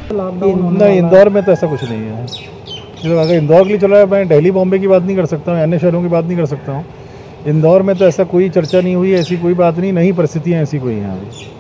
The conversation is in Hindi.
नहीं, इंदौर में तो ऐसा कुछ नहीं है। जो अगर इंदौर के लिए चला है, मैं दिल्ली बॉम्बे की बात नहीं कर सकता हूँ, अन्य शहरों की बात नहीं कर सकता हूँ। इंदौर में तो ऐसा कोई चर्चा नहीं हुई, ऐसी कोई बात नहीं, नहीं परिस्थितियाँ ऐसी कोई हैं अभी।